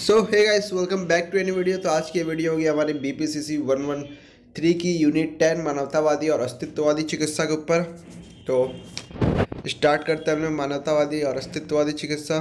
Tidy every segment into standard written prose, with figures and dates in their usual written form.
So hey guys, welcome back to any video. तो आज की वीडियो होगी हमारे बीपीसीसी 113 की यूनिट 10 मानवतावादी और अस्तित्ववादी चिकित्सा के ऊपर। तो स्टार्ट करते हैं हमने मानवतावादी और अस्तित्ववादी चिकित्सा।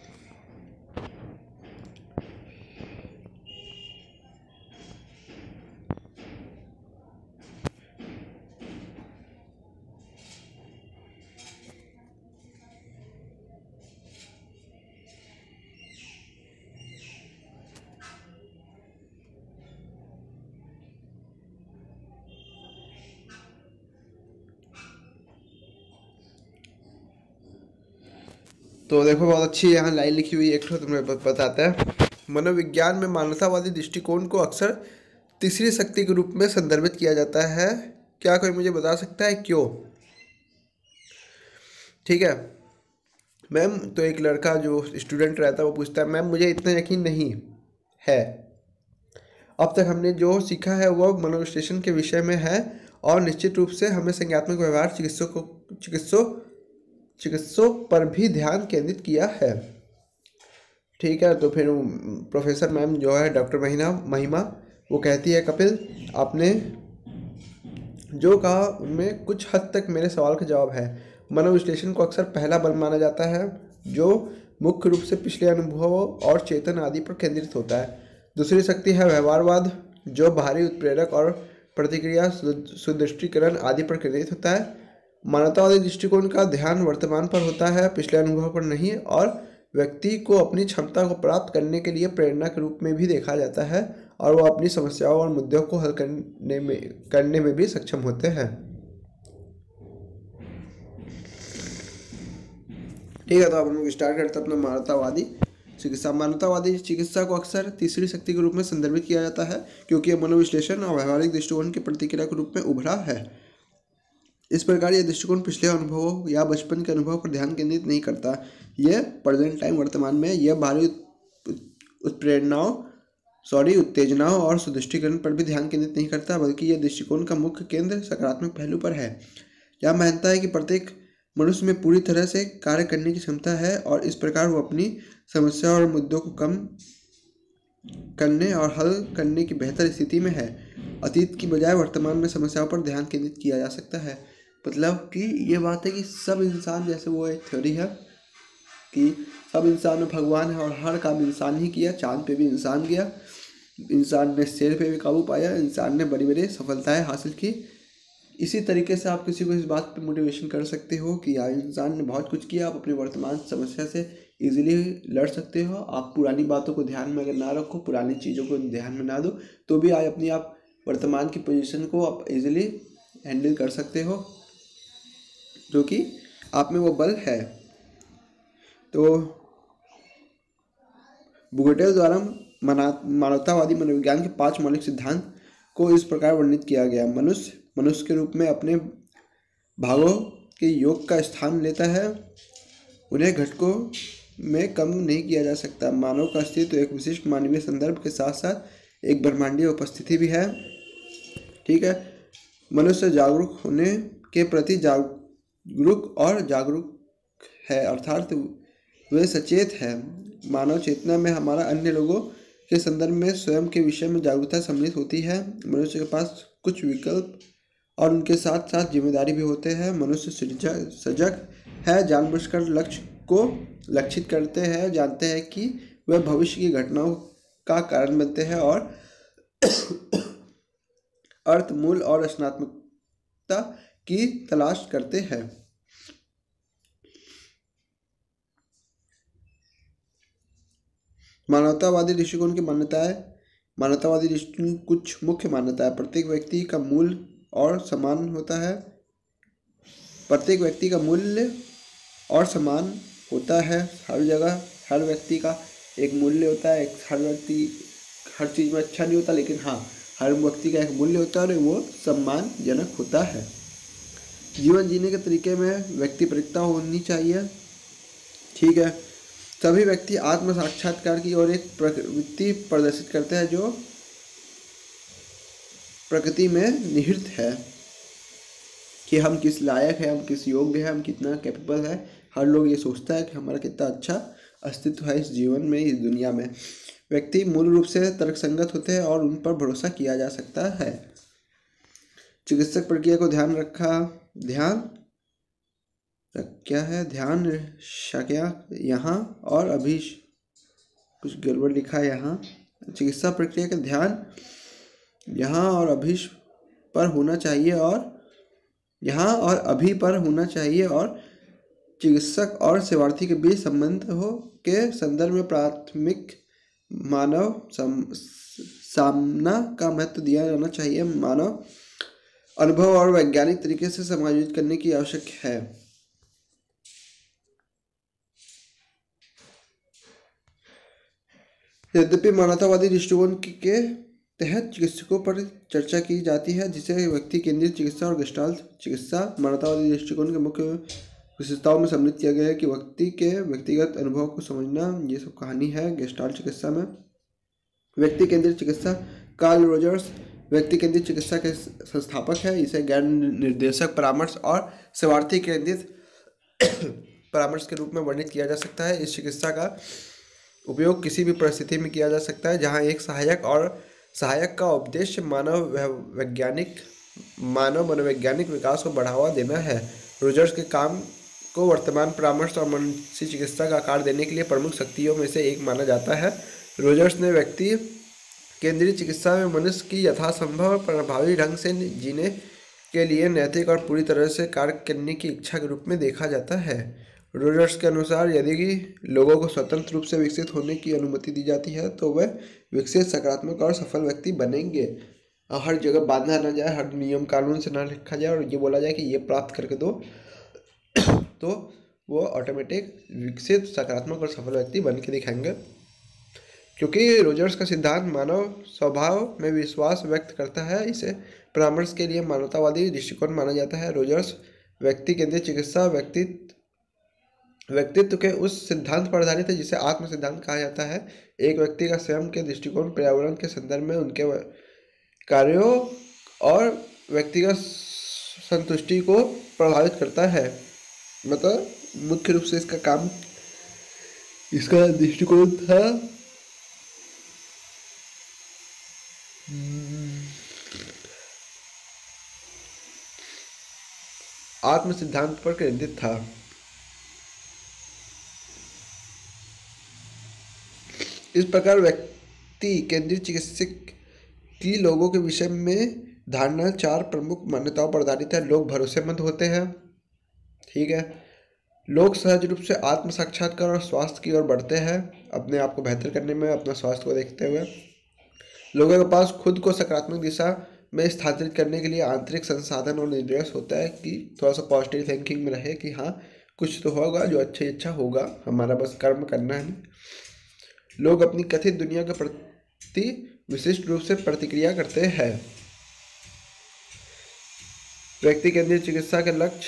तो देखो, बहुत अच्छी यहाँ लाइन लिखी हुई है, एक तो तुम्हें बताता है। मनोविज्ञान में मानवतावादी दृष्टिकोण को अक्सर तीसरी शक्ति के रूप में संदर्भित किया जाता है। क्या कोई मुझे बता सकता है क्यों? ठीक है मैम। तो एक लड़का जो स्टूडेंट रहता है वो पूछता है, मैम मुझे इतना यकीन नहीं है। अब तक हमने जो सीखा है वह मनोविश्लेषण के विषय में है और निश्चित रूप से हमें संज्ञात्मक व्यवहार चिकित्सों पर भी ध्यान केंद्रित किया है। ठीक है, तो फिर प्रोफेसर मैम जो है डॉक्टर महिमा वो कहती है, कपिल आपने जो कहा उनमें कुछ हद तक मेरे सवाल का जवाब है। मनोविश्लेषण को अक्सर पहला बल माना जाता है जो मुख्य रूप से पिछले अनुभवों और चेतन आदि पर केंद्रित होता है। दूसरी शक्ति है व्यवहारवाद जो बाहरी उत्प्रेरक और प्रतिक्रिया सुदृष्टिकरण आदि पर केंद्रित होता है। मानवतावादी दृष्टिकोण का ध्यान वर्तमान पर होता है, पिछले अनुभव पर नहीं, और व्यक्ति को अपनी क्षमता को प्राप्त करने के लिए प्रेरणा के रूप में भी देखा जाता है और वो अपनी समस्याओं और मुद्दों को हल करने में भी सक्षम होते हैं। ठीक है, तो अब हम लोग स्टार्ट करते हैं अपना मानवतावादी चिकित्सा। मानवतावादी चिकित्सा को अक्सर तीसरी शक्ति के रूप में संदर्भित किया जाता है क्योंकि यह मनोविश्लेषण और व्यवहारिक दृष्टिकोण की प्रतिक्रिया के रूप में उभरा है। इस प्रकार यह दृष्टिकोण पिछले अनुभवों या बचपन के अनुभव पर ध्यान केंद्रित नहीं करता। यह प्रेजेंट टाइम वर्तमान में यह बाहरी उत्तेजनाओं और सुदृष्टिकरण पर भी ध्यान केंद्रित नहीं करता, बल्कि यह दृष्टिकोण का मुख्य केंद्र सकारात्मक पहलू पर है। यह मानता है कि प्रत्येक मनुष्य में पूरी तरह से कार्य करने की क्षमता है और इस प्रकार वो अपनी समस्या और मुद्दों को कम करने और हल करने की बेहतर स्थिति में है। अतीत की बजाय वर्तमान में समस्याओं पर ध्यान केंद्रित किया जा सकता है। मतलब कि ये बात है कि सब इंसान, जैसे वो एक थ्योरी है कि सब इंसान में भगवान है और हर काम इंसान ही किया। चांद पे भी इंसान गया, इंसान ने शेर पे भी काबू पाया, इंसान ने बड़ी बड़ी सफलताएं हासिल की। इसी तरीके से आप किसी को इस बात पे मोटिवेशन कर सकते हो कि यार इंसान ने बहुत कुछ किया, आप अपनी वर्तमान समस्या से इजीली लड़ सकते हो। आप पुरानी बातों को ध्यान में अगर ना रखो, पुरानी चीज़ों को ध्यान में ना दो, तो भी आप वर्तमान की पोजीशन को आप इजीली हैंडल कर सकते हो, जो कि आप में वो बल है। तो बुगटेल द्वारा मानवतावादी मनोविज्ञान के 5 मौलिक सिद्धांत को इस प्रकार वर्णित किया गया। मनुष्य के रूप में अपने भागों के योग का स्थान लेता है, उन्हें घटकों में कम नहीं किया जा सकता। मानव का अस्तित्व एक विशिष्ट मानवीय संदर्भ के साथ साथ एक ब्रह्मांडीय उपस्थिति भी है। ठीक है, मनुष्य जागरूक होने के प्रति जागरूक है, अर्थात वे सचेत है। मानव चेतना में हमारा अन्य लोगों के संदर्भ में स्वयं के विषय में जागरूकता सम्मिलित होती है। मनुष्य के पास कुछ विकल्प और उनके साथ साथ जिम्मेदारी भी होते हैं। मनुष्य सजग है, जानबूझकर लक्ष्य को लक्षित करते हैं, जानते हैं कि वह भविष्य की घटनाओं का कारण बनते हैं और अर्थ, मूल और रचनात्मकता की तलाश करते हैं। मानवतावादी दृष्टिकोण की मानवतावादी दृष्टिकोण कुछ मुख्य मान्यता है। प्रत्येक व्यक्ति का मूल्य और समान होता है। प्रत्येक व्यक्ति का मूल्य और समान होता है। हर जगह हर व्यक्ति का एक मूल्य होता है। हर व्यक्ति हर चीज़ में अच्छा नहीं होता, लेकिन हाँ, हर व्यक्ति का एक मूल्य होता है और वो सम्मानजनक होता है। जीवन जीने के तरीके में व्यक्तिपरकता होनी चाहिए। ठीक है, सभी व्यक्ति आत्म साक्षात्कार की ओर एक प्रवृत्ति प्रदर्शित करते हैं जो प्रकृति में निहित है कि हम किस लायक है, हम किस योग्य है, हम कितना कैपेबल है। हर लोग ये सोचता है कि हमारा कितना अच्छा अस्तित्व है इस जीवन में, इस दुनिया में। व्यक्ति मूल रूप से तर्कसंगत होते हैं और उन पर भरोसा किया जा सकता है। चिकित्सक प्रक्रिया को क्या है ध्यान शक्या यहाँ और अभी कुछ गड़बड़ लिखा है यहाँ। चिकित्सा प्रक्रिया का ध्यान यहाँ और अभी पर होना चाहिए और यहाँ और अभी पर होना चाहिए और चिकित्सक और सेवार्थी के बीच संबंध हो के संदर्भ में प्राथमिक मानव सामना का महत्व दिया जाना चाहिए। मानव अनुभव और वैज्ञानिक तरीके से समायोजित करने की आवश्यक है। यद्यपि मानवतावादी दृष्टिकोण के तहत चिकित्सकों पर चर्चा की जाती है, जिसे व्यक्ति केंद्रित चिकित्सा और गेस्टाल्ट चिकित्सा मानवतावादी दृष्टिकोण के मुख्य विशेषताओं में सम्मिलित किया गया है कि व्यक्ति के व्यक्तिगत अनुभव को समझना, ये सब कहानी है गेस्टाल्ट चिकित्सा में। व्यक्ति केंद्रित चिकित्सा, कार्ल रोजर्स व्यक्ति केंद्रित चिकित्सा के संस्थापक है। इसे ज्ञान निर्देशक परामर्श और सेवार्थी केंद्रित परामर्श के रूप में वर्णित किया जा सकता है। इस चिकित्सा का उपयोग किसी भी परिस्थिति में किया जा सकता है जहां एक सहायक का उद्देश्य मानव मनोवैज्ञानिक विकास को बढ़ावा देना है। रोजर्स के काम को वर्तमान परामर्श और मानसिक चिकित्सा का आकार देने के लिए प्रमुख शक्तियों में से एक माना जाता है। रोजर्स ने व्यक्ति केंद्रित चिकित्सा में मनुष्य की यथासंभव प्रभावी ढंग से जीने के लिए नैतिक और पूरी तरह से कार्य करने की इच्छा के रूप में देखा जाता है। रोजर्स के अनुसार यदि लोगों को स्वतंत्र रूप से विकसित होने की अनुमति दी जाती है तो वे विकसित, सकारात्मक और सफल व्यक्ति बनेंगे। हर जगह बांधा ना जाए, हर नियम कानून से ना लिखा जाए और ये बोला जाए कि ये प्राप्त करके दो तो वो ऑटोमेटिक विकसित, सकारात्मक और सफल व्यक्ति बन के दिखाएंगे। क्योंकि रोजर्स का सिद्धांत मानव स्वभाव में विश्वास व्यक्त करता है, इसे परामर्श के लिए मानवतावादी दृष्टिकोण माना जाता है। रोजर्स व्यक्ति केंद्रित चिकित्सा व्यक्तित्व के उस सिद्धांत पर आधारित है जिसे आत्म सिद्धांत कहा जाता है। एक व्यक्ति का स्वयं के दृष्टिकोण पर्यावरण के संदर्भ में उनके कार्यों और व्यक्तिगत संतुष्टि को प्रभावित करता है। मतलब मुख्य रूप से इसका दृष्टिकोण था आत्म सिद्धांत पर केंद्रित था। इस प्रकार व्यक्ति केंद्रित चिकित्सक की लोगों के विषय में धारणा 4 प्रमुख मान्यताओं पर आधारित है। लोग भरोसेमंद होते हैं, ठीक है। लोग सहज रूप से आत्म साक्षात्कार और स्वास्थ्य की ओर बढ़ते हैं, अपने आप को बेहतर करने में, अपना स्वास्थ्य को देखते हुए। लोगों के पास खुद को सकारात्मक दिशा में स्थानांतरित करने के लिए आंतरिक संसाधन और निर्देश होता है कि थोड़ा सा पॉजिटिव थिंकिंग में रहे कि हाँ कुछ तो होगा जो अच्छा होगा, हमारा बस कर्म करना है। लोग अपनी कथित दुनिया के प्रति विशिष्ट रूप से प्रतिक्रिया करते हैं। व्यक्ति केंद्रित चिकित्सा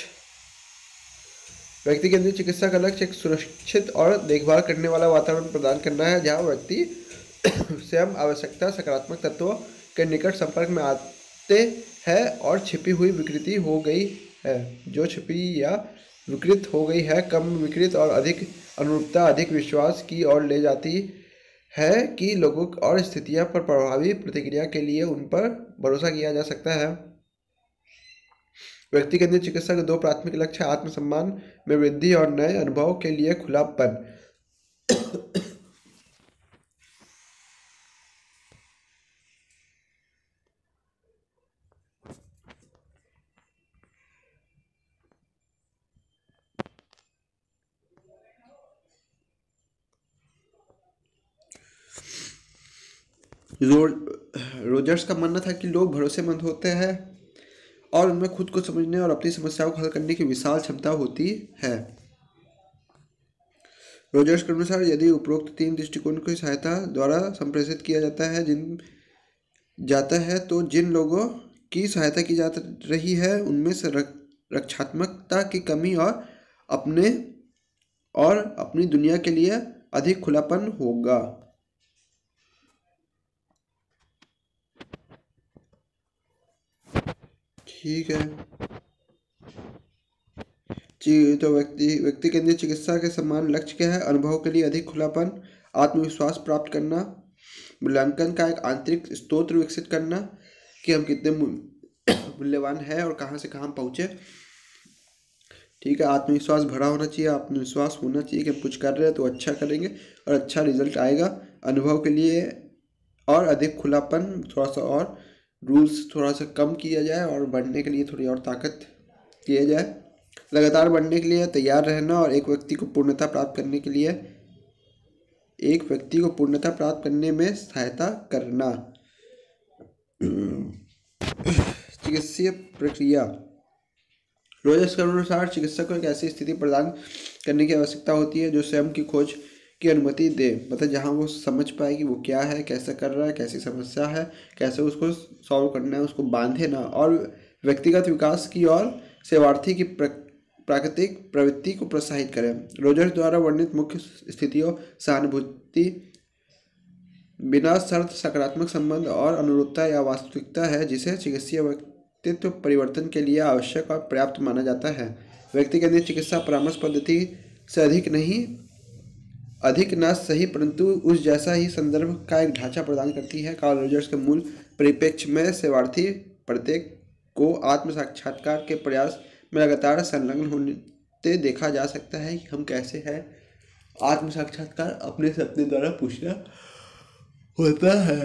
का लक्ष्य एक सुरक्षित और देखभाल करने वाला वातावरण प्रदान करना है जहां व्यक्ति स्वयं आवश्यकता सकारात्मक तत्वों के निकट संपर्क में आते हैं और छिपी हुई विकृति हो गई है जो छिपी या विकृत हो गई है कम विकृत और अधिक अनुरूपता, अधिक विश्वास की ओर ले जाती है कि लोगों और स्थितियां पर प्रभावी प्रतिक्रिया के लिए उन पर भरोसा किया जा सकता है। व्यक्ति केंद्रित चिकित्सा के 2 प्राथमिक लक्ष्य आत्मसम्मान में वृद्धि और नए अनुभव के लिए खुलापन। रोजर्स का मानना था कि लोग भरोसेमंद होते हैं और उनमें खुद को समझने और अपनी समस्याओं को हल करने की विशाल क्षमता होती है। रोजर्स के अनुसार यदि उपरोक्त 3 दृष्टिकोण की सहायता द्वारा संप्रेषित किया जाता है तो जिन लोगों की सहायता की जा रही है उनमें से रक्षात्मकता की कमी और अपनी दुनिया के लिए अधिक खुलापन होगा। ठीक है, तो व्यक्ति केंद्रित चिकित्सा के समान लक्ष्य क्या है? अनुभव के लिए अधिक खुलापन, आत्मविश्वास प्राप्त करना, मूल्यांकन का एक आंतरिक स्रोत विकसित करना कि हम कितने मूल्यवान हैं और कहाँ से कहाँ पहुँचे। ठीक है, आत्मविश्वास भरा होना चाहिए, आत्मविश्वास होना चाहिए कि हम कुछ कर रहे हैं तो अच्छा करेंगे और अच्छा रिजल्ट आएगा। अनुभव के लिए और अधिक खुलापन, थोड़ा सा और रूल्स थोड़ा सा कम किया जाए और बढ़ने के लिए थोड़ी और ताकत किया जाए। लगातार बढ़ने के लिए तैयार रहना और एक व्यक्ति को पूर्णता प्राप्त करने में सहायता करना। चिकित्सीय प्रक्रिया। रोजर्स के अनुसार चिकित्सक को एक ऐसी स्थिति प्रदान करने की आवश्यकता होती है जो स्वयं की खोज की अनुमति दे, मतलब जहां वो समझ पाए कि वो क्या है, कैसे कर रहा है, कैसी समस्या है, कैसे उसको सॉल्व करना है, उसको बांधे ना और व्यक्तिगत विकास की और सेवार्थी की प्राकृतिक प्रवृत्ति को प्रोत्साहित करें। रोजर्स द्वारा वर्णित मुख्य स्थितियों सहानुभूति, बिना शर्त सकारात्मक संबंध और अनुरूपता या वास्तविकता है जिसे चिकित्सीय व्यक्तित्व परिवर्तन के लिए आवश्यक और पर्याप्त माना जाता है। व्यक्ति केंद्रित चिकित्सा परामर्श पद्धति से अधिक न सही परंतु उस जैसा ही संदर्भ का एक ढांचा प्रदान करती है। कार्ल रोजर्स के मूल परिप्रेक्ष्य में सेवार्थी प्रत्येक को आत्म साक्षात्कार के प्रयास में लगातार संलग्न होते देखा जा सकता है कि हम कैसे हैं। आत्म साक्षात्कार अपने से अपने द्वारा पूछना होता है।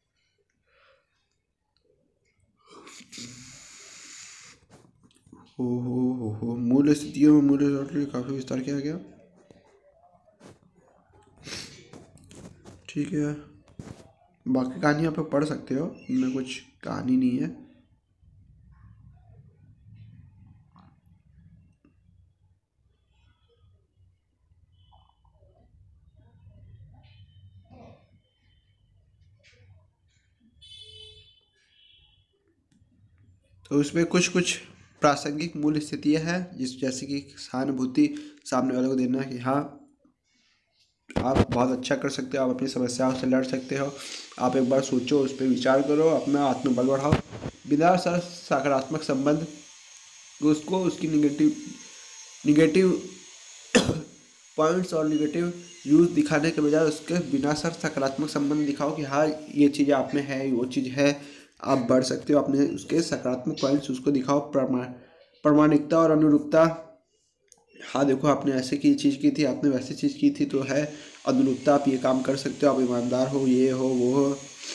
हो मूल स्थितियों में मूल काफी विस्तार किया गया। ठीक है, बाकी कहानी आप पढ़ सकते हो, इनमें कुछ कहानी नहीं है। तो उसमें कुछ कुछ प्रासंगिक मूल स्थितियाँ हैं जैसे कि सहानुभूति, सामने वाले को देना कि हाँ आप बहुत अच्छा कर सकते हो, आप अपनी समस्याओं से लड़ सकते हो, आप एक बार सोचो, उस पर विचार करो, अपना आत्मबल बढ़ाओ। बिना सकारात्मक संबंध उसको उसकी निगेटिव पॉइंट्स और निगेटिव यूज दिखाने के बजाय उसके बिना सकारात्मक संबंध दिखाओ कि हाँ ये चीज़ आप में है, वो चीज़ है, आप बढ़ सकते हो। अपने उसके सकारात्मक पॉइंट्स उसको दिखाओ, प्रामाणिकता और अनुरूपता। हाँ देखो, आपने ऐसे की चीज़ की थी, आपने वैसी चीज़ की थी तो है अनुरूपता, आप ये काम कर सकते हो, आप ईमानदार हो, ये हो वो हो।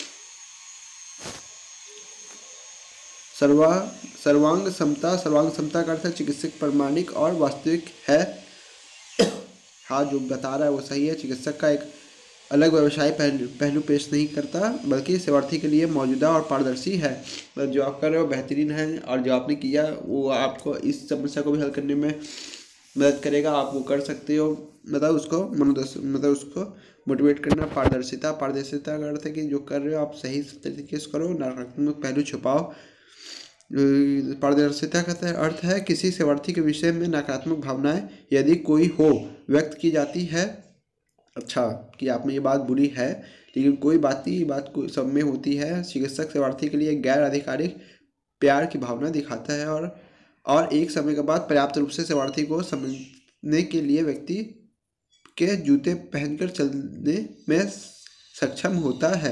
सर्वांग समता का अर्थ है चिकित्सक प्रामाणिक और वास्तविक है। हाँ जो बता रहा है वो सही है। चिकित्सक का एक अलग व्यवसाय पहलू पेश नहीं करता बल्कि सेवार्थी के लिए मौजूदा और पारदर्शी है। मतलब जो आप कर रहे हो बेहतरीन है और जो आपने किया वो आपको इस समस्या को भी हल करने में मदद करेगा, आप वो कर सकते हो। मतलब उसको मोटिवेट करना। पारदर्शिता का अर्थ है कि जो कर रहे हो आप सही तरीके से करो, नकारात्मक पहलू छुपाओ। पारदर्शिता का अर्थ है किसी सेवार्थी के विषय में नकारात्मक भावनाएं यदि कोई हो व्यक्त की जाती है, अच्छा कि आप में ये बात बुरी है लेकिन कोई बात कोई सब में होती है। चिकित्सक सेवार्थी के लिए गैर आधिकारिक प्यार की भावना दिखाता है और एक समय के बाद पर्याप्त रूप से सेवार्थी को समझने के लिए व्यक्ति के जूते पहनकर चलने में सक्षम होता है।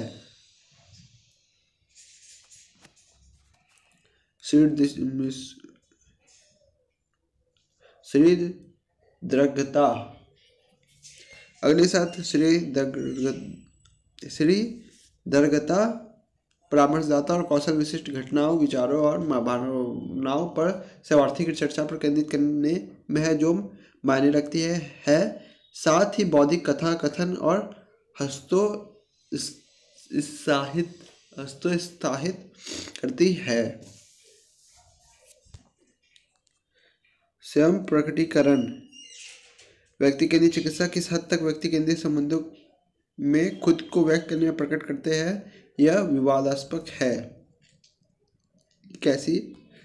श्री दृढ़ता। अगले साथ श्री दृढ़ता परामर्शदाता और कौशल विशिष्ट घटनाओं, विचारों और भावनाओं पर सेवार्थी की चर्चा पर केंद्रित करने में है जो मायने रखती है। साथ ही बौद्धिक कथा कथन और हस्तोत्साहित करती है। स्वयं प्रकटीकरण। व्यक्ति केंद्रीय चिकित्सा किस हद तक व्यक्ति केंद्रीय संबंधों में खुद को व्यक्त करने में प्रकट करते हैं यह विवादास्पद है। कैसी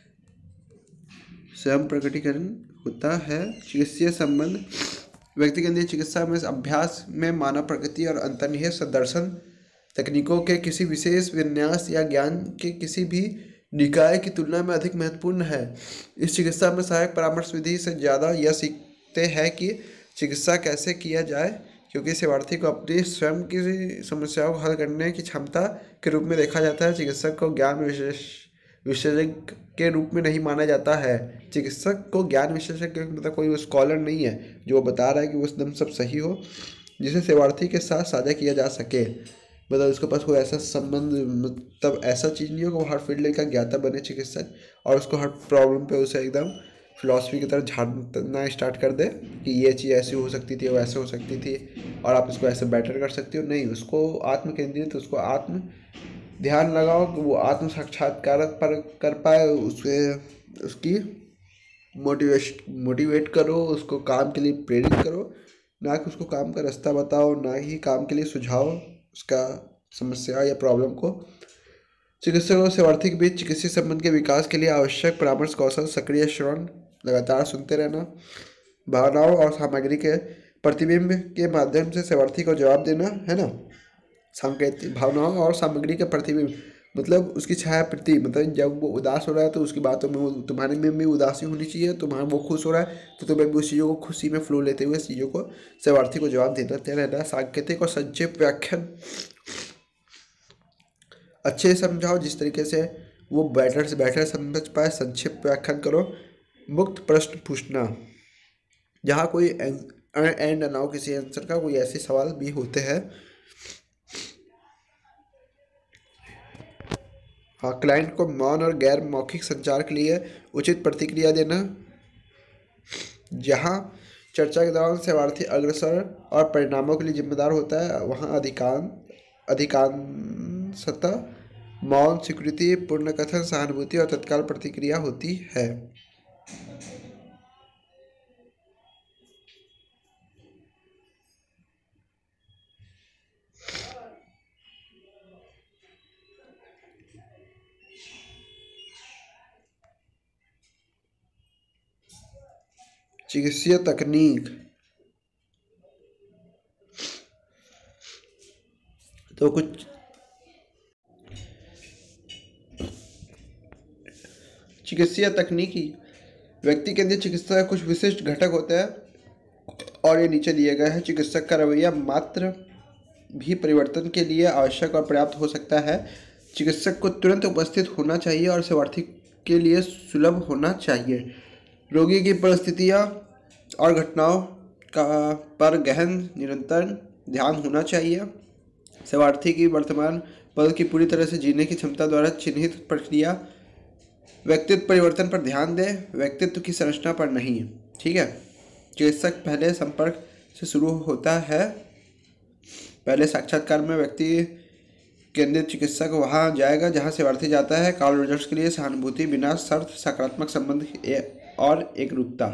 स्वयं प्रकटीकरण होता है? चिकित्सीय संबंध। व्यक्ति केंद्रीय चिकित्सा में अभ्यास में मानव प्रकृति और अंतर्निहित सदर्शन तकनीकों के किसी विशेष विन्यास या ज्ञान के किसी भी निकाय की तुलना में अधिक महत्वपूर्ण है। इस चिकित्सा में सहायक परामर्श विधि से ज़्यादा यह सीखते हैं कि चिकित्सा कैसे किया जाए, क्योंकि सेवार्थी को अपनी स्वयं की समस्याओं को हल करने की क्षमता के रूप में देखा जाता है। चिकित्सक को ज्ञान विशेषज्ञ के रूप में नहीं माना जाता है। चिकित्सक को ज्ञान विशेषज्ञ मतलब कोई स्कॉलर नहीं है जो बता रहा है कि वो एकदम सब सही हो, जिसे सेवार्थी के साथ साझा किया जा सके। मतलब उसके पास कोई ऐसा संबंध, मतलब ऐसा चीज़ नहीं हो कि वो हर फील्ड का ज्ञाता बने चिकित्सक और उसको हर प्रॉब्लम पे उसे एकदम फिलॉसफी की तरह झाड़ना स्टार्ट कर दे कि ये चीज़ ऐसी हो सकती थी, वो ऐसे हो सकती थी और आप इसको ऐसे बेटर कर सकते हो। नहीं, उसको आत्म केंद्रित, उसको आत्म ध्यान लगाओ कि वो आत्म साक्षात्कार पर कर पाए, उसे उसकी मोटिवेट करो, उसको काम के लिए प्रेरित करो, ना कि उसको काम का रास्ता बताओ, ना ही काम के लिए सुझाव उसका समस्या या प्रॉब्लम को। चिकित्सक और सेवार्थी के बीच चिकित्सीय संबंध के विकास के लिए आवश्यक परामर्श कौशल, सक्रिय श्रवण, लगातार सुनते रहना, भावनाओं और सामग्री के प्रतिबिंब के माध्यम से सेवार्थी को जवाब देना, है ना। सांकेतिक भावनाओं और सामग्री के प्रतिबिंब मतलब उसकी छाया प्रति, मतलब जब वो उदास हो रहा है तो उसकी बातों में तुम्हारे में भी उदासी होनी चाहिए, तुम्हारा वो खुश हो रहा है तो तुम्हें भी उस चीज़ों को खुशी में फ्लो लेते हुए चीज़ों को सेवार्थी को जवाब देते रहना। सांकेतिक और संक्षिप्त व्याख्यान अच्छे से समझाओ जिस तरीके से वो बेटर से बेटर समझ पाए। संक्षिप्त व्याख्यान करो। मुक्त प्रश्न पूछना, जहाँ कोई एंड ना हो किसी आंसर का, कोई ऐसे सवाल भी होते हैं। हाँ, क्लाइंट को मौन और गैर मौखिक संचार के लिए उचित प्रतिक्रिया देना। जहाँ चर्चा के दौरान सेवार्थी अग्रसर और परिणामों के लिए जिम्मेदार होता है, वहाँ अधिकांशतः मौन, स्वीकृति, पूर्ण कथन, सहानुभूति और तत्काल प्रतिक्रिया होती है। चिकित्सीय तकनीक तो कुछ चिकित्सीय तकनीकी व्यक्ति केंद्रित चिकित्सा के कुछ विशिष्ट घटक होते हैं और ये नीचे दिए गए हैं। चिकित्सक का रवैया मात्र भी परिवर्तन के लिए आवश्यक और पर्याप्त हो सकता है। चिकित्सक को तुरंत उपस्थित होना चाहिए और सेवार्थी के लिए सुलभ होना चाहिए। रोगी की परिस्थितियाँ और घटनाओं का पर गहन निरंतर ध्यान होना चाहिए। सेवार्थी की वर्तमान पल की पूरी तरह से जीने की क्षमता द्वारा चिन्हित प्रक्रिया व्यक्तित्व परिवर्तन पर ध्यान दें, व्यक्तित्व की संरचना पर नहीं। ठीक है। चिकित्सक पहले संपर्क से शुरू होता है। पहले साक्षात्कार में व्यक्ति केंद्रित चिकित्सक वहां जाएगा जहां सेवार्थी जाता है। कार्ल रोजर्स के लिए सहानुभूति, बिना शर्त, सकारात्मक संबंध और एकरूपता।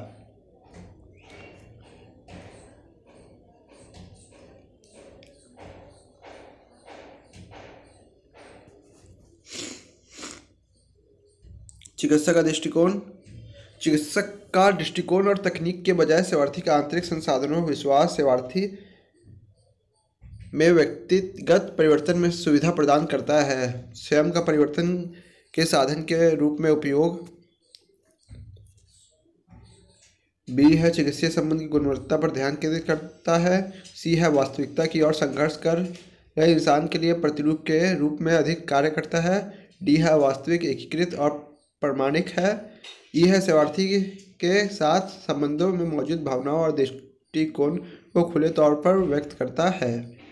चिकित्सक का दृष्टिकोण और तकनीक के बजाय सेवार्थी का आंतरिक संसाधनों विश्वास सेवार्थी में व्यक्तिगत परिवर्तन में सुविधा प्रदान करता है। स्वयं का परिवर्तन के साधन के रूप में उपयोग। बी है चिकित्सीय संबंध की गुणवत्ता पर ध्यान केंद्रित करता है। सी है वास्तविकता की ओर संघर्ष कर रहे इंसान के लिए प्रतिरूप के रूप में अधिक कार्य करता है। डी है वास्तविक, एकीकृत और प्रमाणिक है। ई है सेवार्थी के साथ संबंधों में मौजूद भावनाओं और दृष्टिकोण को खुले तौर पर व्यक्त करता है।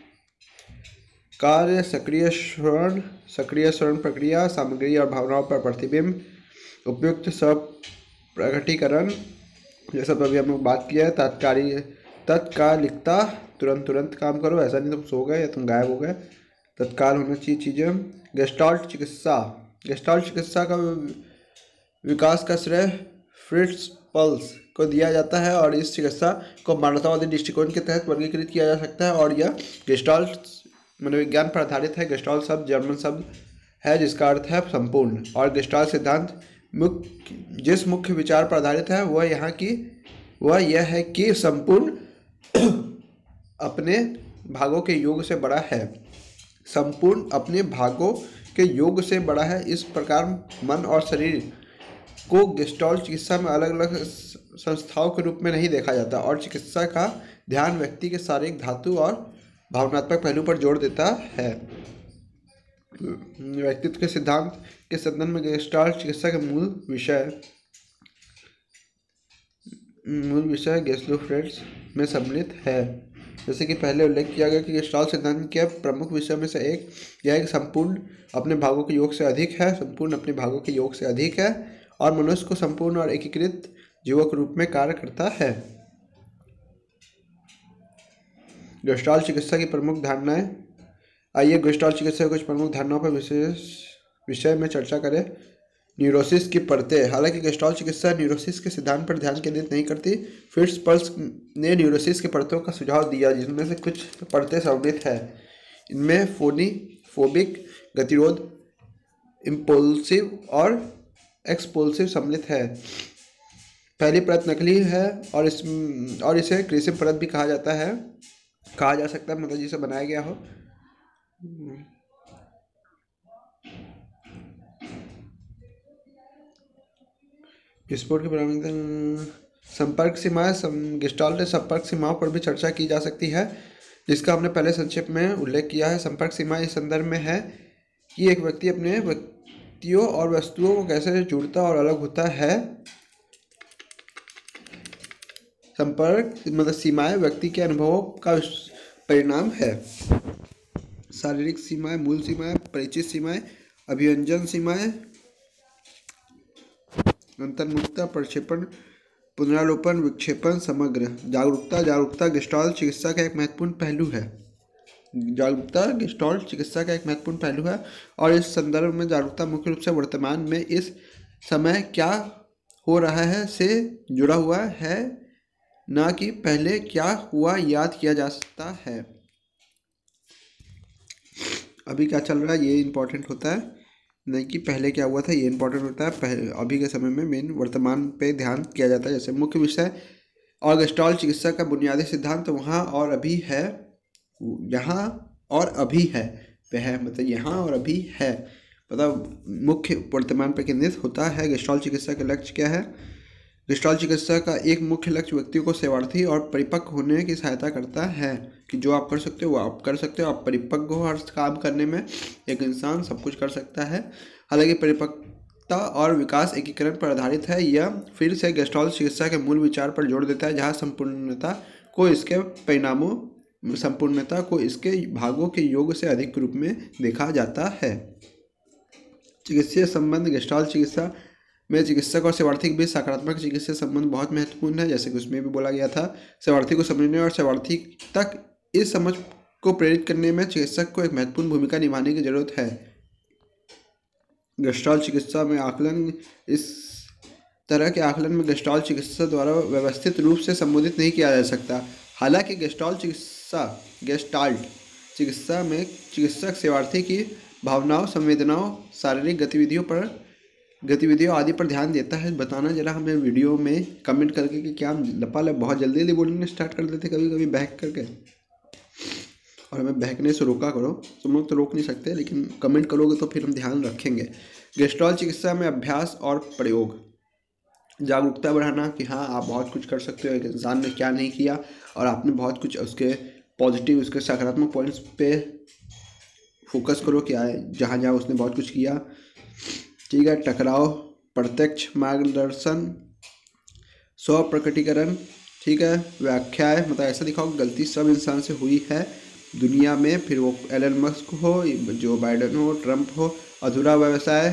कार्य सक्रिय श्रवण प्रक्रिया, सामग्री और भावनाओं पर प्रतिबिंब, उपयुक्त सब प्रकटीकरण, जैसा तो अभी हम लोग बात किया है। तत्कालिकता, तुरंत काम करो, ऐसा नहीं तुम सो गए या तुम गायब हो गए, तत्काल होना चाहिए चीज़ें। गेस्टाल्ट चिकित्सा का विकास का श्रेय फ्रिट्ज पर्ल्स को दिया जाता है और इस चिकित्सा को मानवतावादी दृष्टिकोण के तहत वर्गीकृत किया जा सकता है। और यह गेस्टाल्ट मनोविज्ञान पर आधारित है। गेस्टाल्ट शब्द जर्मन शब्द है जिसका अर्थ है संपूर्ण, और गेस्टाल्ट सिद्धांत जिस मुख्य विचार पर आधारित है वह यह है कि संपूर्ण अपने भागों के योग से बड़ा है। संपूर्ण अपने भागों के योग से बड़ा है। इस प्रकार मन और शरीर को गेस्टाल्ट चिकित्सा में अलग अलग संस्थाओं के रूप में नहीं देखा जाता और चिकित्सा का ध्यान व्यक्ति के शारीरिक, धातु और भावनात्मक पहलू पर जोर देता है। व्यक्तित्व के सिद्धांत के संदर्भ में गेस्टाल्ट चिकित्सा के मूल विषय गेस्लो फ्रेड्स में सम्मिलित है। जैसे कि पहले उल्लेख किया गया कि गेस्टाल्ट सिद्धांत के प्रमुख विषयों में से एक यह एक संपूर्ण अपने भागों के योग से अधिक है और मनुष्य को संपूर्ण और एकीकृत जीवों के रूप में कार्य करता है। गेस्टाल्ट चिकित्सा की प्रमुख धारणाएं। आइए गेस्टाल्ट चिकित्सा की कुछ प्रमुख धारणाओं पर विषय में चर्चा करें। न्यूरोसिस की परतें। हालांकि गेस्टाल्ट चिकित्सा न्यूरोसिस के सिद्धांत पर ध्यान केंद्रित नहीं करती, फिट्स पर्ल्स ने न्यूरोसिस के परतों का सुझाव दिया, जिनमें से कुछ परतें सम्मिलित है। इनमें फोबिक, गतिरोध, इम्पल्सिव और एक्सप्लोसिव सम्मिलित है। पहली परत नकली है और इसे क्रिसिम परत भी कहा जा सकता है, मतलब जिसे बनाया गया हो। विस्फोट की प्रारंभिक संपर्क सीमाएं। गेस्टाल्ट संपर्क सीमाओं पर भी चर्चा की जा सकती है, जिसका हमने पहले संक्षेप में उल्लेख किया है। संपर्क सीमाएं इस संदर्भ में है कि एक व्यक्ति अपने व्यक्तियों और वस्तुओं को कैसे जुड़ता और अलग होता है। संपर्क मतलब सीमाएं व्यक्ति के अनुभवों का परिणाम है। शारीरिक सीमाएं, मूल सीमाएं, परिचित सीमाएं, अभिव्यंजन सीमाएं, अंतर्मुखता, प्रक्षेपण, पुनरालोपन, विक्षेपण, समग्र जागरूकता गेस्टाल्ट चिकित्सा का एक महत्वपूर्ण पहलू है और इस संदर्भ में जागरूकता मुख्य रूप से वर्तमान में इस समय क्या हो रहा है से जुड़ा हुआ है, ना कि पहले क्या हुआ याद किया जा सकता है। अभी क्या चल रहा है ये इम्पोर्टेंट होता है, नहीं कि पहले क्या हुआ था ये इम्पोर्टेंट होता है। पहले अभी के समय में मेन वर्तमान पे ध्यान किया जाता है। जैसे मुख्य विषय और गेस्टाल्ट चिकित्सा का बुनियादी सिद्धांत वहाँ और अभी है, यहाँ और अभी है, वह मतलब यहाँ और अभी है, मतलब मुख्य वर्तमान पर केंद्रित होता है। गेस्टाल्ट चिकित्सा का लक्ष्य क्या है? गेस्टाल्ट चिकित्सा का एक मुख्य लक्ष्य व्यक्तियों को सेवार्थी और परिपक्व होने की सहायता करता है कि जो आप कर सकते हो वो आप कर सकते हो। आप परिपक्व हो हर काम करने में, एक इंसान सब कुछ कर सकता है। हालांकि परिपक्वता और विकास एकीकरण पर आधारित है। यह फिर से गेस्टाल्ट चिकित्सा के मूल विचार पर जोर देता है, जहाँ संपूर्णता को इसके भागों के योग से अधिक रूप में देखा जाता है। चिकित्सीय संबंध। गेस्टाल्ट चिकित्सा में चिकित्सक और सेवार्थी के बीच सकारात्मक चिकित्सीय संबंध बहुत महत्वपूर्ण है। जैसे कि उसमें भी बोला गया था, सेवार्थी को समझने और सेवार्थी तक इस समझ को प्रेरित करने में चिकित्सक को एक महत्वपूर्ण भूमिका निभाने की जरूरत है। गेस्टाल्ट चिकित्सा में आकलन। इस तरह के आकलन में गेस्टाल्ट चिकित्सा द्वारा व्यवस्थित रूप से संबोधित नहीं किया जा सकता। हालांकि गेस्टाल्ट चिकित्सा में चिकित्सक सेवार्थी की भावनाओं, संवेदनाओं, शारीरिक गतिविधियों आदि पर ध्यान देता है। बताना जरा हमें वीडियो में कमेंट करके कि क्या हम लपालप बहुत जल्दी बोलने स्टार्ट कर देते कभी कभी बहक करके, और हमें बहकने से रोका करो। तुम लोग तो रोक नहीं सकते, लेकिन कमेंट करोगे तो फिर हम ध्यान रखेंगे। गेस्टाल्ट चिकित्सा में अभ्यास और प्रयोग। जागरूकता बढ़ाना कि हाँ आप बहुत कुछ कर सकते हो, एक इंसान ने क्या नहीं किया और आपने बहुत कुछ उसके पॉजिटिव, उसके सकारात्मक पॉइंट्स पे फोकस करो क्या है, जहाँ जहाँ उसने बहुत कुछ किया। ठीक है। टकराव, प्रत्यक्ष मार्गदर्शन, स्व प्रकटीकरण। ठीक है। व्याख्याएं, मतलब ऐसा दिखाओ गलती सब इंसान से हुई है दुनिया में, फिर वो एलन मस्क हो, जो बाइडन हो, ट्रंप हो। अधूरा व्यवसाय।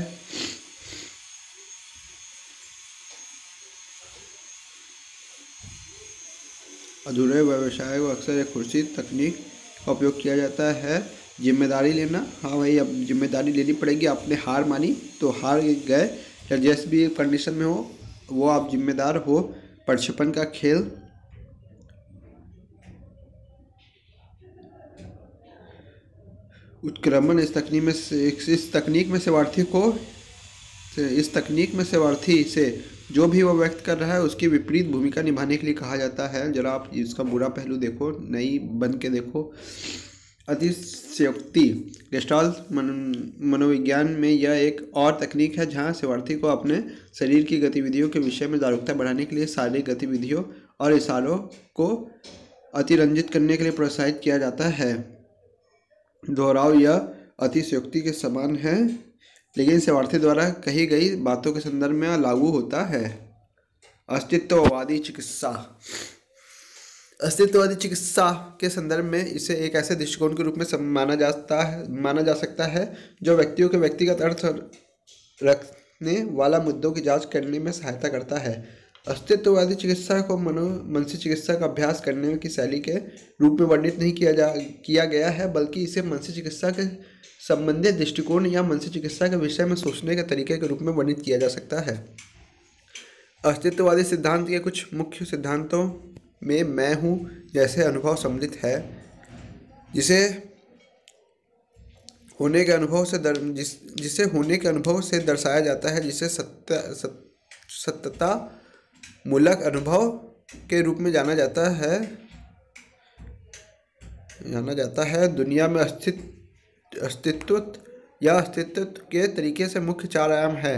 अधूरे व्यवसाय को अक्सर एक खुर्शी तकनीक का उपयोग किया जाता है। जिम्मेदारी लेना। हाँ भाई, अब जिम्मेदारी लेनी पड़ेगी। आपने हार मानी तो हार गए, या जिस भी कंडीशन में हो वो आप जिम्मेदार हो। प्रक्षेपण का खेल। उत्क्रमण। इस तकनीक में सेवार्थी से जो भी वो व्यक्त कर रहा है उसकी विपरीत भूमिका निभाने के लिए कहा जाता है। जरा आप इसका बुरा पहलू देखो, नहीं बन के देखो। अतिशयोक्ति। गेस्टाल्ट मनोविज्ञान में यह एक और तकनीक है जहाँ सेवार्थी को अपने शरीर की गतिविधियों के विषय में जागरूकता बढ़ाने के लिए शारीरिक गतिविधियों और इशारों को अतिरंजित करने के लिए प्रोत्साहित किया जाता है। दोहराव यह अतिशयोक्ति के समान है, लेकिन सेवार्थी द्वारा कही गई बातों के संदर्भ में लागू होता है। अस्तित्ववादी चिकित्सा। अस्तित्ववादी चिकित्सा के संदर्भ में इसे एक ऐसे दृष्टिकोण के रूप में माना जा सकता है जो व्यक्तियों के व्यक्तिगत अर्थ रखने वाला मुद्दों की जांच करने में सहायता करता है। अस्तित्ववादी चिकित्सा को मनसी चिकित्सा का अभ्यास करने की शैली के रूप में वर्णित नहीं किया गया है, बल्कि इसे मनसी चिकित्सा के संबंधित दृष्टिकोण या मनसी चिकित्सा के विषय में सोचने के तरीके के रूप में वर्णित किया जा सकता है। अस्तित्ववादी सिद्धांत के कुछ मुख्य सिद्धांतों में मैं हूँ जैसे अनुभव सम्मिलित है, जिसे होने के अनुभव से दर्शाया जाता है, जिसे सत्यता मूलक अनुभव के रूप में जाना जाता है। दुनिया में अस्तित्व के तरीके से मुख्य 4 आयाम है।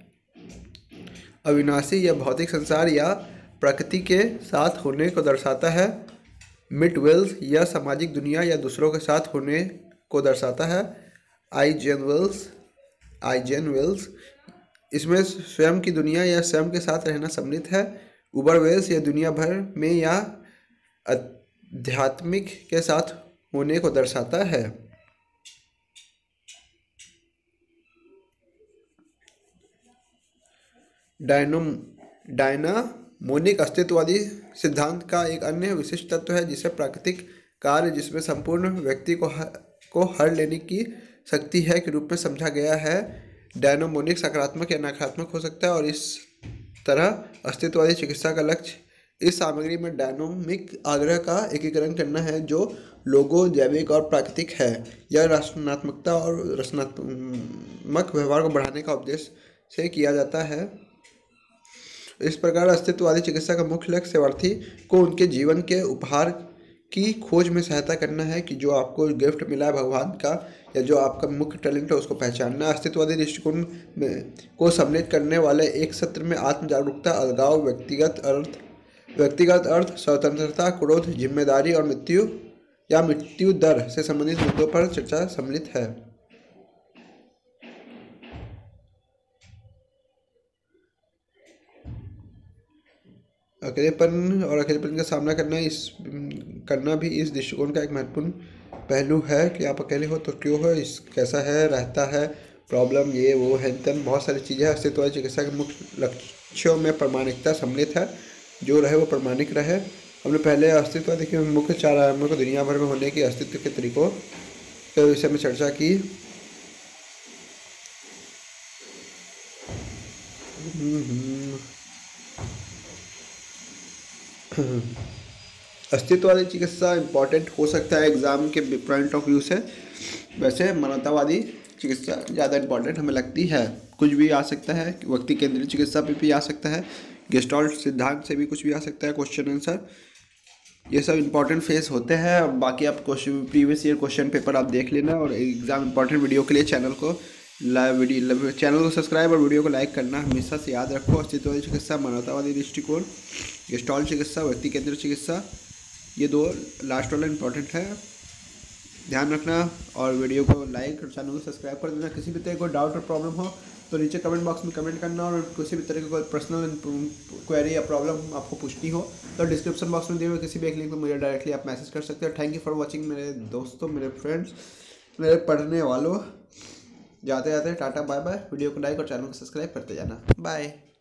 अविनाशी या भौतिक संसार या प्रकृति के साथ होने को दर्शाता है। मिड वेल्स या सामाजिक दुनिया या दूसरों के साथ होने को दर्शाता है। आइजेन वेल्स इसमें स्वयं की दुनिया या स्वयं के साथ रहना सम्मिलित है। उबर वेल्स या दुनिया भर में या आध्यात्मिक के साथ होने को दर्शाता है। डायनामोनिक अस्तित्ववादी सिद्धांत का एक अन्य विशिष्ट तत्व है, जिसे प्राकृतिक कार्य जिसमें संपूर्ण व्यक्ति को हर लेने की शक्ति है के रूप में समझा गया है। डायनामोनिक सकारात्मक या नकारात्मक हो सकता है, और इस तरह अस्तित्ववादी चिकित्सा का लक्ष्य इस सामग्री में डायनामिक आग्रह का एकीकरण करना है, जो लोगो जैविक और प्राकृतिक है। यह रचनात्मकता और रचनात्मक व्यवहार को बढ़ाने का उद्देश्य से किया जाता है। इस प्रकार अस्तित्ववादी चिकित्सा का मुख्य लक्ष्य सेवार्थी को उनके जीवन के उपहार की खोज में सहायता करना है, कि जो आपको गिफ्ट मिला है भगवान का, या जो आपका मुख्य टैलेंट है उसको पहचानना। अस्तित्ववादी दृष्टिकोण को सम्मिलित करने वाले एक सत्र में आत्म जागरूकता, अलगाव, व्यक्तिगत अर्थ, स्वतंत्रता, क्रोध, जिम्मेदारी और मृत्यु दर से संबंधित मुद्दों पर चर्चा सम्मिलित है। अकेलेपन का सामना करना भी इस दृष्टिकोण का एक महत्वपूर्ण पहलू है, कि आप अकेले हो तो क्यों हो, कैसा है, रहता है, प्रॉब्लम ये वो है, बहुत सारी चीज़ें। अस्तित्ववादी चिकित्सा के मुख्य लक्ष्यों में प्रामाणिकता सम्मिलित है, जो रहे वो प्रामाणिक रहे। हमने पहले अस्तित्ववादी के मुख्य 4 आयामों को दुनिया भर में होने के अस्तित्व के तरीकों के विषय में चर्चा की। अस्तित्ववादी चिकित्सा इम्पॉर्टेंट हो सकता है एग्ज़ाम के पॉइंट ऑफ व्यू से, वैसे मानवतावादी चिकित्सा ज़्यादा इम्पॉर्टेंट हमें लगती है। कुछ भी आ सकता है, व्यक्ति केंद्रित चिकित्सा पे भी आ सकता है, गेस्टाल्ट सिद्धांत से भी कुछ भी आ सकता है, क्वेश्चन आंसर, ये सब इंपॉर्टेंट फेस होते हैं। बाकी आप प्रीवियस ईयर क्वेश्चन पेपर आप देख लेना, और एग्ज़ाम इंपॉर्टेंट वीडियो के लिए चैनल को सब्सक्राइब और वीडियो को लाइक करना हमेशा से याद रखो। अस्तित्ववादी चिकित्सा, मानवतावादी दृष्टिकोण, गेस्टाल्ट चिकित्सा, व्यक्ति केंद्रित चिकित्सा, ये 2 लास्ट वाला इंपॉर्टेंट है, ध्यान रखना। और वीडियो को लाइक और चैनल को सब्सक्राइब कर देना। किसी भी तरह कोई डाउट और प्रॉब्लम हो तो नीचे कमेंट बॉक्स में कमेंट करना, और किसी भी तरह की कोई पर्सनल क्वेरी या प्रॉब्लम आपको पूछनी हो तो डिस्क्रिप्शन बॉक्स में दिए हुए किसी भी एक लिंक पर मुझे डायरेक्टली आप मैसेज कर सकते हो। थैंक यू फॉर वॉचिंग मेरे दोस्तों, मेरे फ्रेंड्स, मेरे पढ़ने वालों। जाते जाते टाटा बाय बाय। वीडियो को लाइक और चैनल को सब्सक्राइब करते जाना। बाय।